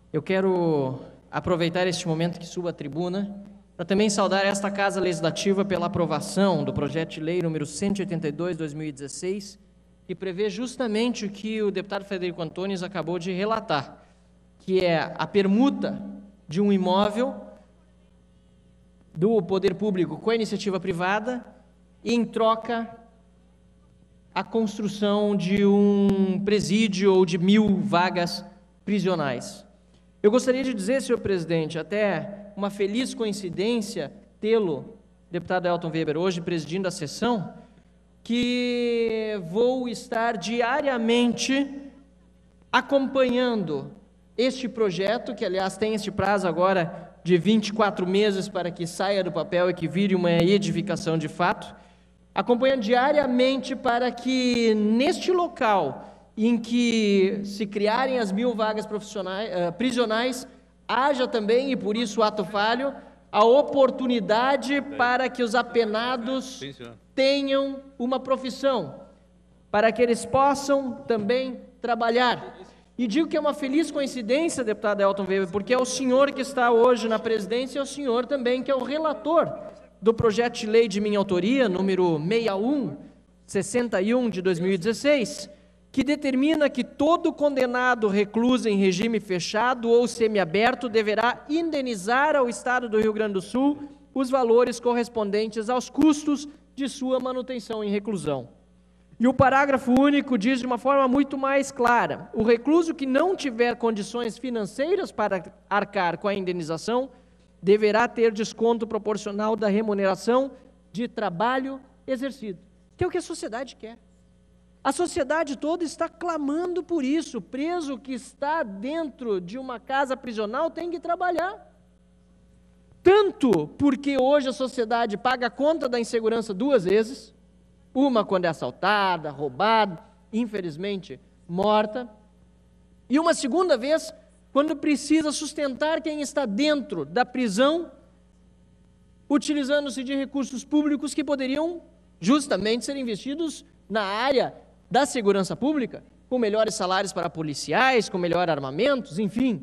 Eu quero aproveitar este momento que subo à tribuna para também saudar esta Casa Legislativa pela aprovação do projeto de lei número 182/2016, que prevê justamente o que o deputado Frederico Antunes acabou de relatar, que é a permuta de um imóvel do poder público com a iniciativa privada e, em troca, a construção de um presídio ou de 1.000 vagas prisionais. Eu gostaria de dizer, senhor presidente, até uma feliz coincidência tê-lo, deputado Elton Weber, hoje presidindo a sessão, que vou estar diariamente acompanhando este projeto, que aliás tem este prazo agora de 24 meses para que saia do papel e que vire uma edificação de fato, acompanhando diariamente para que neste local em que se criarem as 1.000 vagas prisionais, haja também, e por isso o ato falho, a oportunidade para que os apenados tenham uma profissão, para que eles possam também trabalhar. E digo que é uma feliz coincidência, deputado Elton Weber, porque é o senhor que está hoje na presidência e é o senhor também que é o relator do projeto de lei de minha autoria, número 6161 de 2016, que determina que todo condenado recluso em regime fechado ou semiaberto deverá indenizar ao Estado do Rio Grande do Sul os valores correspondentes aos custos de sua manutenção em reclusão. E o parágrafo único diz de uma forma muito mais clara: o recluso que não tiver condições financeiras para arcar com a indenização deverá ter desconto proporcional da remuneração de trabalho exercido, que é o que a sociedade quer. A sociedade toda está clamando por isso. O preso que está dentro de uma casa prisional tem que trabalhar. Tanto porque hoje a sociedade paga a conta da insegurança 2 vezes, uma quando é assaltada, roubada, infelizmente morta, e uma segunda vez quando precisa sustentar quem está dentro da prisão, utilizando-se de recursos públicos que poderiam justamente ser investidos na área da segurança pública, com melhores salários para policiais, com melhor armamentos, enfim.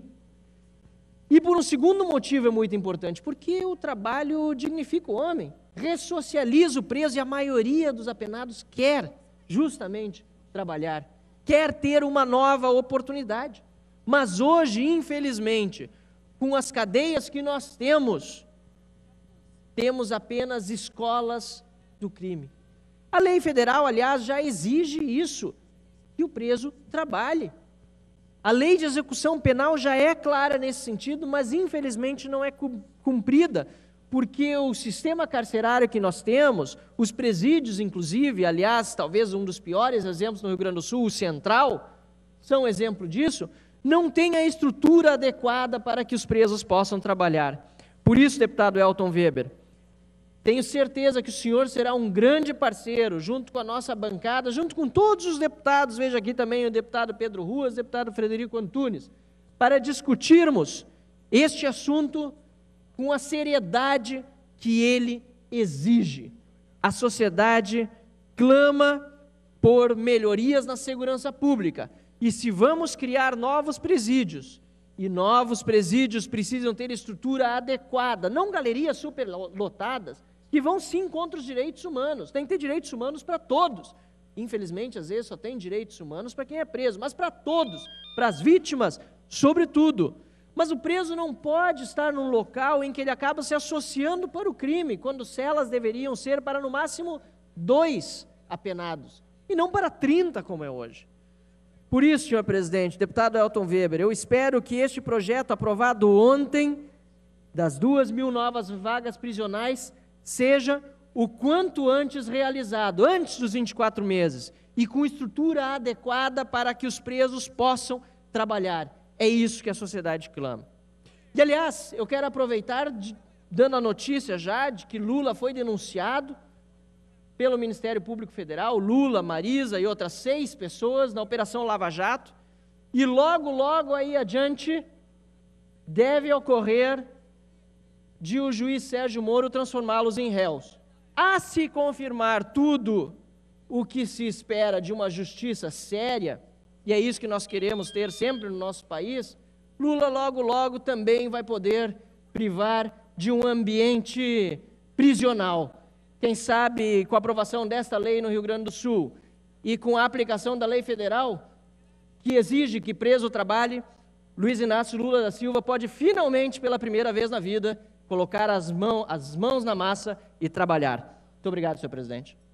E por um segundo motivo é muito importante, porque o trabalho dignifica o homem, ressocializa o preso, e a maioria dos apenados quer justamente trabalhar, quer ter uma nova oportunidade. Mas hoje, infelizmente, com as cadeias que nós temos apenas escolas do crime. A lei federal, aliás, já exige isso, que o preso trabalhe. A lei de execução penal já é clara nesse sentido, mas infelizmente não é cumprida, porque o sistema carcerário que nós temos, os presídios inclusive, aliás, talvez um dos piores exemplos no Rio Grande do Sul, o Central, são exemplo disso, não tem a estrutura adequada para que os presos possam trabalhar. Por isso, deputado Elton Weber, tenho certeza que o senhor será um grande parceiro, junto com a nossa bancada, junto com todos os deputados, veja aqui também o deputado Pedro Ruas, o deputado Frederico Antunes, para discutirmos este assunto com a seriedade que ele exige. A sociedade clama por melhorias na segurança pública, e se vamos criar novos presídios, e novos presídios precisam ter estrutura adequada, não galerias superlotadas, que vão sim contra os direitos humanos. Tem que ter direitos humanos para todos. Infelizmente, às vezes só tem direitos humanos para quem é preso, mas para todos, para as vítimas, sobretudo. Mas o preso não pode estar num local em que ele acaba se associando para o crime, quando celas deveriam ser para no máximo 2 apenados, e não para 30 como é hoje. Por isso, senhor presidente, deputado Elton Weber, eu espero que este projeto aprovado ontem, das 2.000 novas vagas prisionais, seja o quanto antes realizado, antes dos 24 meses, e com estrutura adequada para que os presos possam trabalhar. É isso que a sociedade clama. E, aliás, eu quero aproveitar, dando a notícia já, de que Lula foi denunciado pelo Ministério Público Federal, Lula, Marisa e outras 6 pessoas na Operação Lava Jato, e logo aí adiante deve ocorrer de o juiz Sérgio Moro transformá-los em réus. A se confirmar tudo o que se espera de uma justiça séria, e é isso que nós queremos ter sempre no nosso país, Lula logo, logo também vai poder privar de um ambiente prisional. Quem sabe, com a aprovação desta lei no Rio Grande do Sul e com a aplicação da lei federal, que exige que preso trabalhe, Luiz Inácio Lula da Silva pode finalmente, pela primeira vez na vida, colocar as mãos na massa e trabalhar. Muito obrigado, senhor presidente.